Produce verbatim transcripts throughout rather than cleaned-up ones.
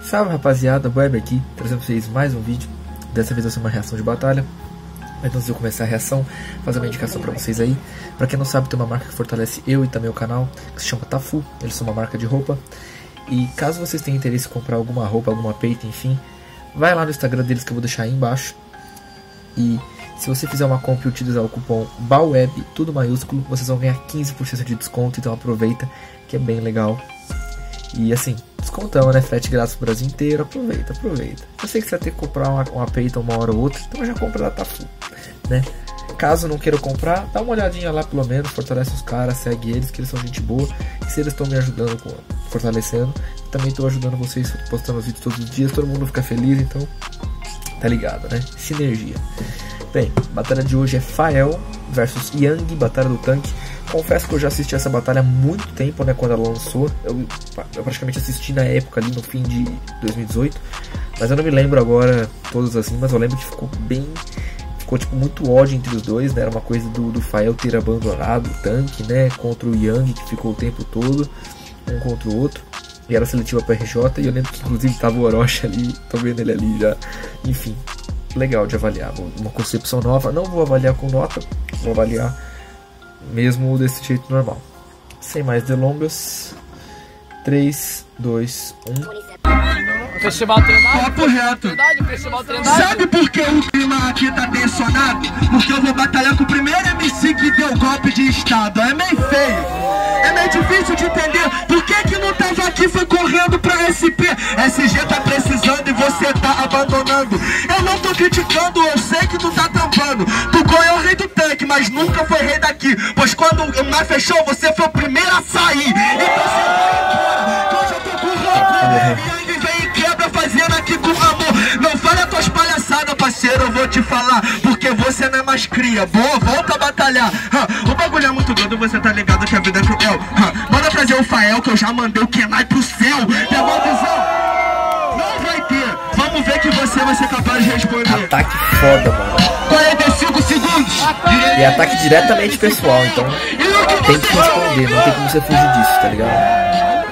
Salve rapaziada, Web aqui, trazendo pra vocês mais um vídeo. Dessa vez vai ser uma reação de batalha. Mas antes de eu começar a reação, fazer uma indicação pra vocês aí. Pra quem não sabe, tem uma marca que fortalece eu e também o canal, que se chama Tafu. Eles são uma marca de roupa. E caso vocês tenham interesse em comprar alguma roupa, alguma peita, enfim, vai lá no Instagram deles que eu vou deixar aí embaixo. E se você fizer uma compra e utilizar o cupom BAUWEB, tudo maiúsculo, vocês vão ganhar quinze por cento de desconto. Então aproveita, que é bem legal. E assim, descontão, né? Frete grátis pro Brasil inteiro. Aproveita, aproveita. Eu sei que você vai ter que comprar uma, uma peita uma hora ou outra, então já compra da Tafu, né? Caso não queira comprar, dá uma olhadinha lá pelo menos, fortalece os caras, segue eles, que eles são gente boa. E se eles estão me ajudando, com, fortalecendo, eu também estou ajudando vocês, postando os vídeos todos os dias, todo mundo fica feliz, então tá ligado, né? Sinergia. Bem, a batalha de hoje é Fael versus Yang, batalha do tanque. Confesso que eu já assisti essa batalha há muito tempo, né, quando ela lançou. Eu, eu praticamente assisti na época ali, no fim de dois mil e dezoito. Mas eu não me lembro agora todos assim, mas eu lembro que ficou bem... Ficou tipo muito ódio entre os dois, né? Era uma coisa do, do Fael ter abandonado o tanque, né? Contra o Yang, que ficou o tempo todo, um contra o outro. E era seletiva para R J, e eu lembro que inclusive tava o Orochi ali, tô vendo ele ali já. Enfim, legal de avaliar, uma concepção nova. Não vou avaliar com nota, vou avaliar mesmo desse jeito normal. Sem mais delongas, três, dois, um... Festival treinado? Papo reto. Festival treinado? Sabe por que o clima aqui tá tensionado? Porque eu vou batalhar com o primeiro M C que deu golpe de estado. É meio feio, é meio difícil de entender. Por que que não tava aqui, foi correndo pra S P? S G tá precisando e você tá abandonando. Eu não tô criticando, eu sei que tu tá tampando. Tu ganhou o rei do tanque, mas nunca foi rei daqui. Pois quando o mar fechou, você foi o primeiro a sair. Então você vai embora, que hoje eu tô com roupa. Fazendo aqui com amor. Não fala tuas palhaçadas, parceiro, eu vou te falar, porque você não é mais cria. Boa, volta a batalhar. Ha, o bagulho é muito doido, você tá ligado que a vida é cruel. Ha, manda trazer o Fael, que eu já mandei o Kenai pro céu. Tem uma visão? Não vai ter. Vamos ver que você vai ser capaz de responder. Ataque foda, mano. quarenta e cinco segundos. E ataque diretamente pessoal, então tem que responder, não tem como você fugir disso, tá ligado?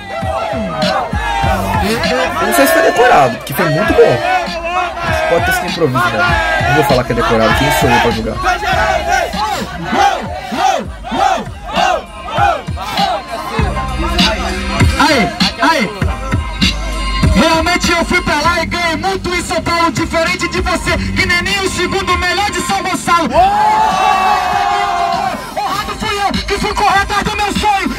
Eu não sei se foi decorado, porque foi muito bom. Pode ter sido improviso, né? Não vou falar que é decorado, quem sou eu pra julgar? Aí, aí. Realmente eu fui pra lá e ganhei muito em São Paulo. Diferente de você, que nem nem o segundo melhor de São Gonçalo. Honrado fui eu, que fui correr atrás do meu sonho.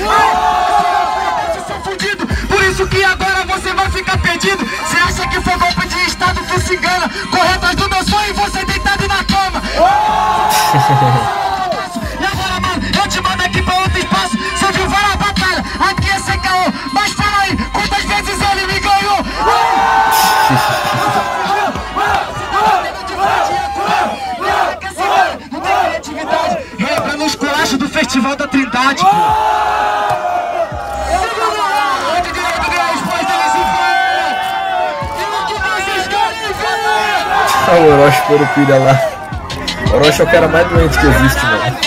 Por isso que agora você vai ficar perdido. Você acha que foi golpe de estado, tu se engana. Corre atrás do meu sonho e você deitado na cama. E agora, mano, eu te mando aqui pra outro espaço. Se eu de vai a batalha, aqui é sem caô. Mas fala aí, quantas vezes ele me ganhou? Não tem criatividade. Lembra nos colachos do Festival da Trindade. Olha o Orochi por o pilha lá. O Orochi é o cara mais doente que existe, mano.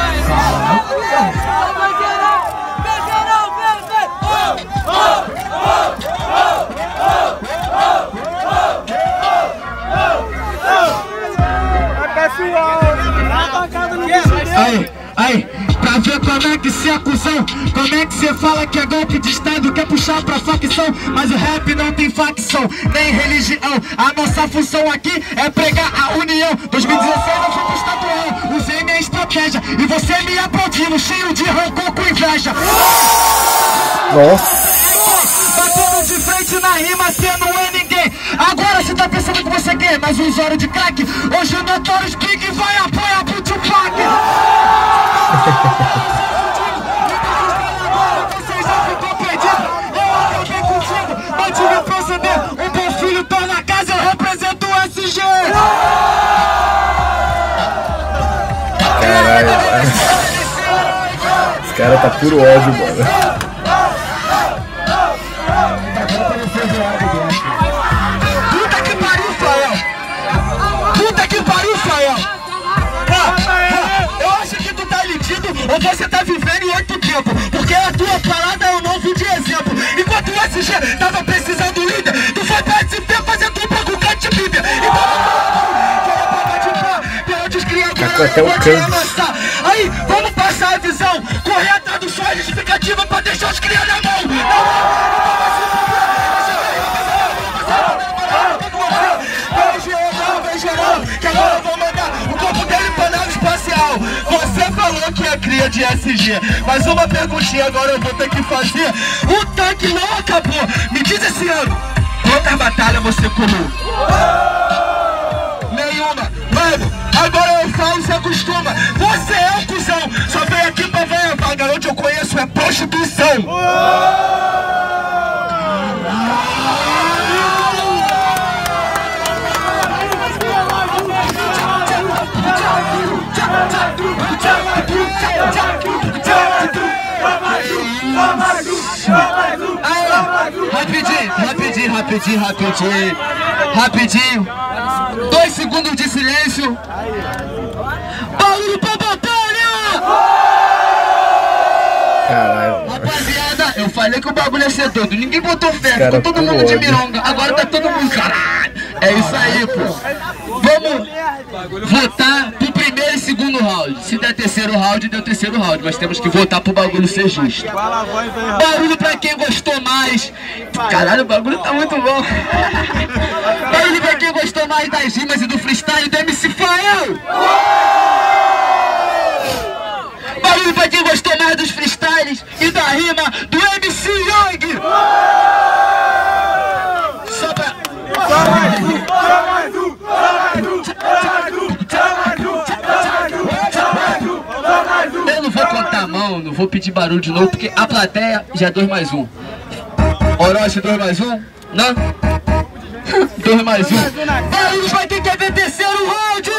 Aí, aí, pra ver como é que cê é cuzão, como é que cê fala que é golpe de estado, quer puxar pra facção, mas o rap não tem facção, nem religião. A nossa função aqui é pregar a união. dois mil e dezesseis eu fui pro estadual, usei minha estratégia e você me aplaudindo, cheio de rancor com inveja. Nossa. Batendo de frente na rima, cê não é ninguém. Agora cê tá pensando que você quer mais um usuário de crack. Hoje o Notorious Big vai apoiar pro Tupac. Você já ficou perdido, eu acabei contigo. Mas tive proceder, um bom filho tô na casa, eu represento o S G. Caralho, mano. Esse cara tá puro ódio, mano. Puta que pariu, Fael. Puta que pariu, Fael. Eu acho que tu tá iludido ou você tá vivendo em outro tempo, porque a tua parada eu não vi de exemplo. Enquanto o S G tava precisando líder, tu foi até o canto. Aí, vamos passar a visão. Correr atrás do sonho, justificativa pra deixar os criados na mão. Vem geral, vem geral, que agora eu vou mandar o corpo dele pra nave espacial. Você falou que é cria de S G, mas uma perguntinha agora eu vou ter que fazer. O tanque não acabou. Me diz esse ano, quantas batalhas você colou? Nenhuma. Mano, agora eu falo, se acostuma. Você é um cuzão, só vem aqui pra ver. A garota eu conheço é prostituição. Rapidinho, rapidinho, rapidinho, rapidinho, rapidinho. Dois segundos de silêncio. Barulho pra batalha! Caralho. Rapaziada, eu falei que o bagulho ia ser todo. Ninguém botou fé, ficou todo mundo de mironga. Agora tá todo mundo, caralho. É isso aí, pô. Vamos votar pro primeiro e segundo round. Se der terceiro round, deu terceiro round. Mas temos que votar pro bagulho ser justo. Barulho pra quem gostou mais. Caralho, o bagulho tá muito bom. Barulho pra quem gostou mais das rimas e do freestyle do M C Fael. Barulho pra quem gostou mais dos freestyles e da rima do M C Young. Só pra... Eu não vou contar a mão, não vou pedir barulho de novo, porque a plateia já é dois mais um. Orochi, dois mais um? Não? dois mais um. Barulho vai ter que haver terceiro round!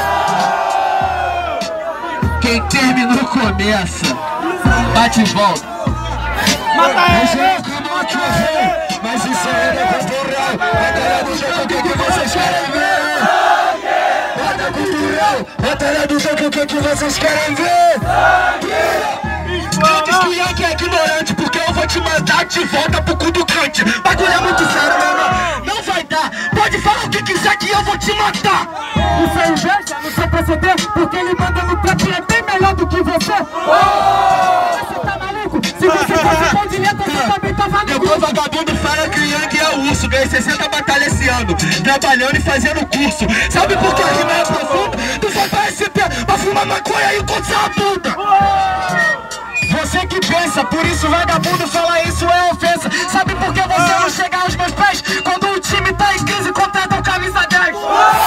Quem terminou começa. Bate e volta. Mas é o que eu vou, mas isso é cultural. Batalha do jogo, o que, que vocês querem ver? Batalha cultural, batalha do jogo, o que, que vocês querem ver? Diz que o Yankee é ignorante, porque eu vou te mandar de volta pro cu do cante. Bagulho é muito sério, meu irmão. Não vai dar. Pode falar o que quiser que eu vou te matar. Isso é inveja no seu proceder, porque ele manda no trap é bem melhor do que você. Você tá maluco? Se você fosse bom de letra, você também tava no Depois vagabundo fala que o Yang é o urso. Ganhei sessenta batalhas esse ano, trabalhando e fazendo curso. Sabe por que a rima é profunda? Tu só pra S P, pra fumar maconha e encontrar a bunda. Você que pensa, por isso vagabundo falar isso é ofensa. Sabe por que você não chega aos meus pés quando o time tá em crise contrata o camisa dez?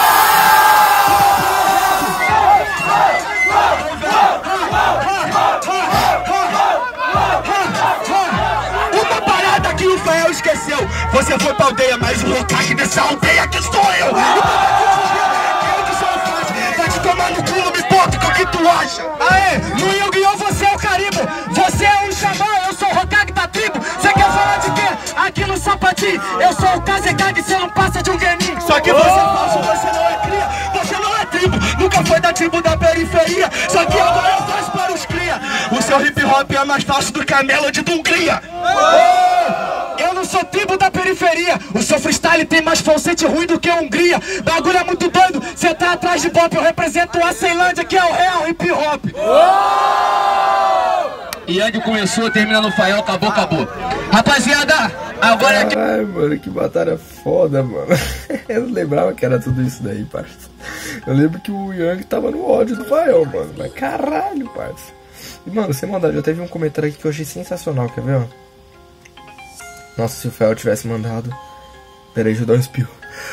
Uma parada que o Fael esqueceu. Você foi pra aldeia, mas o Hokage dessa aldeia que sou eu. Vai te tomar no cu, não me importa com o que tu acha. Aê, no Yu-Gi-Oh! Você é o Caribou. Você é o Xamã, eu sou o Hokage da tribo. Você quer falar de quê? Aqui no Sapati, eu sou o Kazekage, você não passa de um genin. Só que você é falso, você não é cria. Você não é tribo, nunca foi da tribo da periferia. Só que agora eu faço para os cria. O seu hip hop é mais fácil do que a melody de Hungria. Oh, eu não sou tribo da periferia. O seu freestyle tem mais falsete ruim do que a Hungria. Bagulho é muito doido, cê tá atrás de pop. Eu represento a Ceilândia, que é o real hip hop. Yang começou, termina no Fael, acabou, acabou. Rapaziada, agora é que... Ai, mano, que batalha foda, mano. Eu não lembrava que era tudo isso daí, parça. Eu lembro que o Yang tava no ódio do Fael, mano. Mas caralho, parça. E, mano, sem maldade, já teve um comentário aqui que eu achei sensacional, quer ver, ó? Nossa, se o Fael tivesse mandado... Pera aí, deixa eu dar um espirro.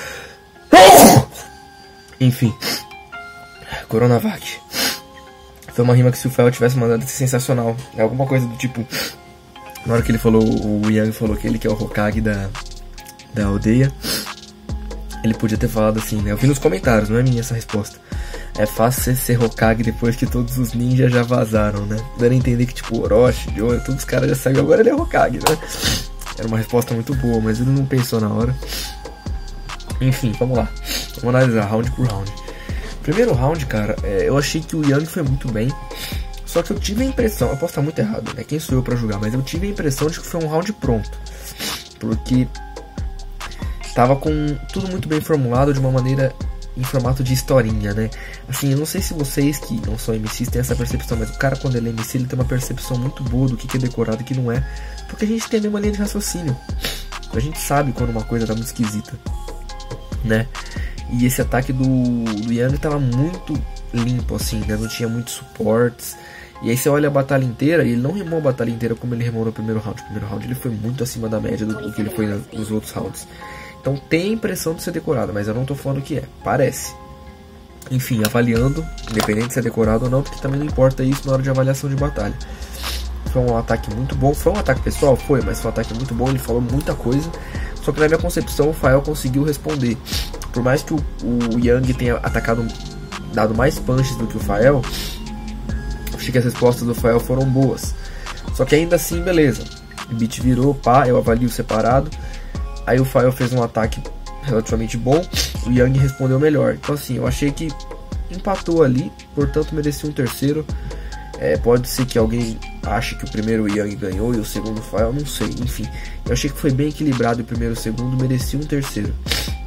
Enfim. Coronavac. Foi uma rima que se o Fael tivesse mandado ia ser sensacional. É alguma coisa do tipo... Na hora que ele falou, o Yang falou que ele que é o Hokage da, da aldeia, ele podia ter falado assim, né? Eu vi nos comentários, não é minha essa resposta. É fácil ser Hokage depois que todos os ninjas já vazaram, né? Dando a entender que tipo, Orochi, Joe, todos os caras já saíram, agora ele é Hokage, né? Era uma resposta muito boa, mas ele não pensou na hora. Enfim, vamos lá. Vamos analisar round por round. Primeiro round, cara, é, eu achei que o Yang foi muito bem. Só que eu tive a impressão, eu posso estar muito errado, né? Quem sou eu pra julgar? Mas eu tive a impressão de que foi um round pronto. Porque tava com tudo muito bem formulado de uma maneira em formato de historinha, né? Assim, eu não sei se vocês que não são M Cs têm essa percepção, mas o cara quando ele é M C, ele tem uma percepção muito boa do que, que é decorado e que não é, porque a gente tem a mesma linha de raciocínio. A gente sabe quando uma coisa tá muito esquisita, né? E esse ataque do, do Yang tava muito limpo, assim, né? Não tinha muitos suportes. E aí você olha a batalha inteira e ele não remou a batalha inteira como ele remou no primeiro round. No primeiro round ele foi muito acima da média do, do que ele foi nos outros rounds. Então tem a impressão de ser decorado, mas eu não tô falando que é, parece. Enfim, avaliando, independente de ser decorado ou não, porque também não importa isso na hora de avaliação de batalha. Foi um ataque muito bom, foi um ataque pessoal? Foi, mas foi um ataque muito bom, ele falou muita coisa. Só que na minha concepção o Fael conseguiu responder. Por mais que o, o Yang tenha atacado, dado mais punches do que o Fael, achei que as respostas do Fael foram boas. Só que ainda assim, beleza. O beat virou, pá, eu avalio separado. Aí o Fael fez um ataque relativamente bom, o Yang respondeu melhor. Então assim, eu achei que empatou ali, portanto merecia um terceiro. É, pode ser que alguém ache que o primeiro o Yang ganhou e o segundo o Fael, não sei. Enfim, eu achei que foi bem equilibrado o primeiro e o segundo, merecia um terceiro.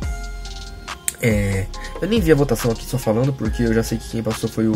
É, eu nem vi a votação aqui só falando, porque eu já sei que quem passou foi o,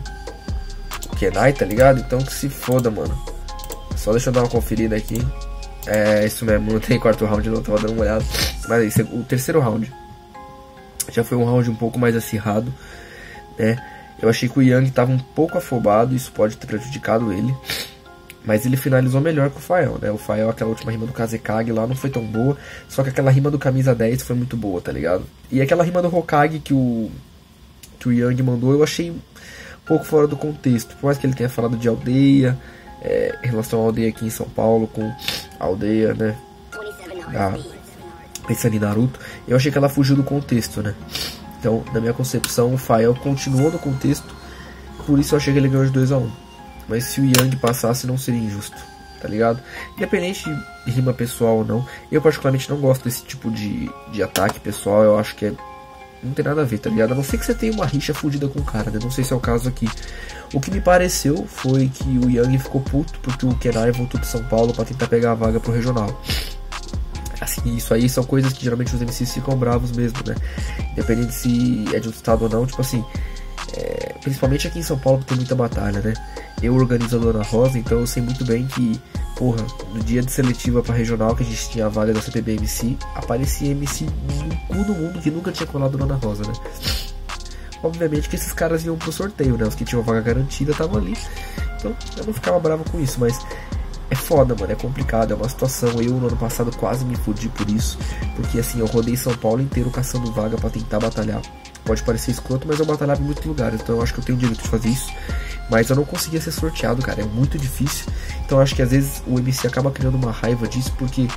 o Kenai, tá ligado? Então que se foda, mano. Só deixa eu dar uma conferida aqui. É, isso mesmo, não tem quarto round, não, tava dando uma olhada. Mas aí, o terceiro round já foi um round um pouco mais acirrado, né? Eu achei que o Yang tava um pouco afobado, isso pode ter prejudicado ele. Mas ele finalizou melhor que o Fael, né? O Fael, aquela última rima do Kazekage lá não foi tão boa. Só que aquela rima do Camisa dez foi muito boa, tá ligado? E aquela rima do Hokage que o, que o Yang mandou, eu achei um pouco fora do contexto. Por mais que ele tenha falado de aldeia, é, em relação à aldeia aqui em São Paulo, com a aldeia, né? Da, pensando em Naruto, eu achei que ela fugiu do contexto, né? Então, na minha concepção, o Fael continuou no contexto, por isso eu achei que ele ganhou de dois a um. Mas se o Yang passasse, não seria injusto, tá ligado? Independente de rima pessoal ou não, eu particularmente não gosto desse tipo de, de ataque pessoal, eu acho que é, não tem nada a ver, tá ligado? A não ser que você tenha uma rixa fudida com o cara, né? Não sei se é o caso aqui. O que me pareceu foi que o Yang ficou puto porque o Kenai voltou de São Paulo pra tentar pegar a vaga pro regional. Assim, isso aí são coisas que geralmente os M Cs ficam bravos mesmo, né? Independente se é de outro estado ou não, tipo assim, é, principalmente aqui em São Paulo tem muita batalha, né? Eu organizo a Dona Rosa, então eu sei muito bem que, porra, no dia de seletiva pra regional que a gente tinha a vaga da C P B M C, aparecia M C no cu do mundo que nunca tinha colado Dona Rosa, né? Obviamente que esses caras iam pro sorteio, né? Os que tinham vaga garantida estavam ali, então eu não ficava bravo com isso, mas é foda, mano, é complicado, é uma situação. Eu no ano passado quase me fudi por isso, porque assim, eu rodei São Paulo inteiro caçando vaga pra tentar batalhar. Pode parecer escroto, mas eu batalhava em muitos lugares, então eu acho que eu tenho o direito de fazer isso. Mas eu não conseguia ser sorteado, cara, é muito difícil. Então eu acho que às vezes o M C acaba criando uma raiva disso, porque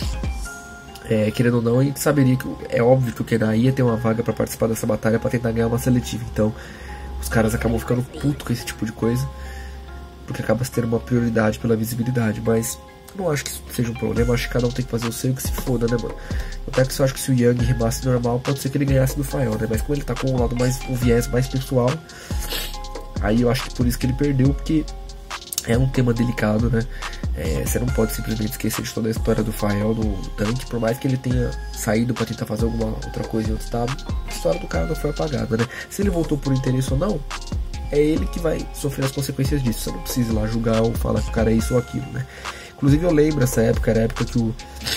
é, querendo ou não, a gente saberia que é óbvio que o Kenai ia ter uma vaga pra participar dessa batalha pra tentar ganhar uma seletiva. Então os caras acabam ficando putos com esse tipo de coisa, porque acaba se tendo uma prioridade pela visibilidade. Mas eu não acho que isso seja um problema, eu acho que cada um tem que fazer o seu e que se foda, né, mano? Até que eu acho que se o Yang rimasse normal, pode ser que ele ganhasse do Fael, né? Mas como ele tá com um lado mais, um viés mais pessoal, aí eu acho que por isso que ele perdeu, porque é um tema delicado, né? É, você não pode simplesmente esquecer de toda a história do Fael no tanque, por mais que ele tenha saído pra tentar fazer alguma outra coisa em outro estado, a história do cara não foi apagada, né? Se ele voltou por interesse ou não, é ele que vai sofrer as consequências disso. Você não precisa ir lá julgar ou falar que o cara é isso ou aquilo, né? Inclusive eu lembro essa época, era a época que o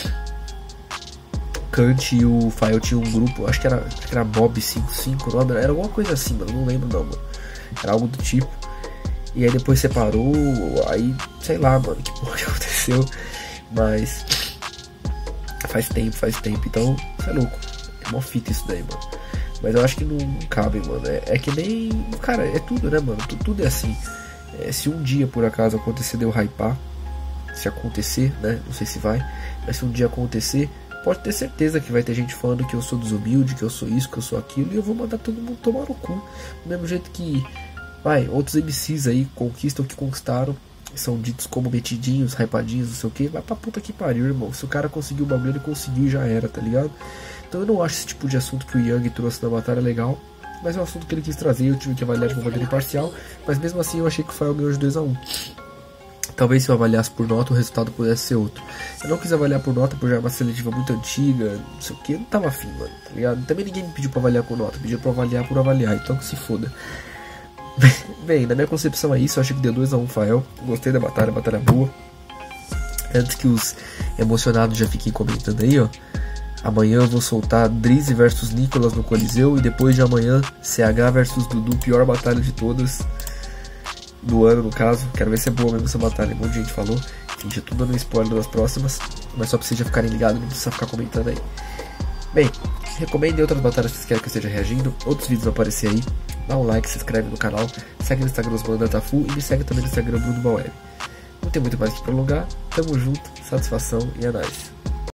Kant e o Fael tinham um grupo, acho que era, acho que era Mob cinco cinco, não, era alguma coisa assim, mano, não lembro não, mano. Era algo do tipo. E aí depois separou, aí, sei lá, mano, que porra que aconteceu. Mas faz tempo, faz tempo, então, você é louco. É mó fita isso daí, mano. Mas eu acho que não, não cabe, mano. É, é que nem... Cara, é tudo, né, mano? Tudo, tudo é assim. É, se um dia, por acaso, acontecer de eu hypar, se acontecer, né? Não sei se vai. Mas se um dia acontecer, pode ter certeza que vai ter gente falando que eu sou desumilde, que eu sou isso, que eu sou aquilo. E eu vou mandar todo mundo tomar no cu. Do mesmo jeito que, vai, outros M Cs aí conquistam o que conquistaram. São ditos como metidinhos, hypadinhos, não sei o que. Vai pra puta que pariu, irmão. Se o cara conseguiu o bagulho, ele conseguiu e já era, tá ligado? Então eu não acho esse tipo de assunto que o Yang trouxe na batalha legal, mas é um assunto que ele quis trazer, eu tive que avaliar de uma maneira imparcial, mas mesmo assim eu achei que o Fael ganhou de dois a um. talvez se eu avaliasse por nota o resultado pudesse ser outro. Eu não quis avaliar por nota, porque já é uma seletiva muito antiga, não sei o que, não tava afim, mano, tá ligado? Também ninguém me pediu pra avaliar com nota, pediu pra avaliar por avaliar, então que se foda. Bem, na minha concepção é isso, eu achei que deu dois a um Fael, gostei da batalha, batalha boa. Antes que os emocionados já fiquem comentando aí, ó. Amanhã eu vou soltar Drizzy versus Nicolas no Coliseu. E depois de amanhã, C H versus Dudu, pior batalha de todas do ano, no caso. Quero ver se é boa mesmo essa batalha, um monte de gente falou. Enfim, já tô dando um spoiler das próximas, mas só pra vocês já ficarem ligados, não precisa ficar comentando aí. Bem, recomendem outras batalhas que vocês querem que eu esteja reagindo. Outros vídeos vão aparecer aí. Dá um like, se inscreve no canal. Segue no Instagram Os Mano da Tafu e me segue também no Instagram Bruno Bauer. Não tem muito mais que prolongar. Tamo junto, satisfação e é nóis.